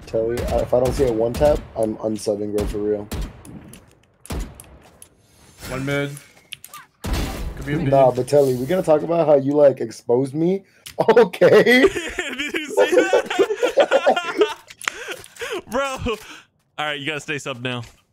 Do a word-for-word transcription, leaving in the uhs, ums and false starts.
Teli, if I don't see a one tap, I'm unsubbing, bro, for real. One mid. Could be a B. Nah, but Teli, we're gonna talk about how you like exposed me. Okay. Did you see that? Bro. All right, you gotta stay sub now.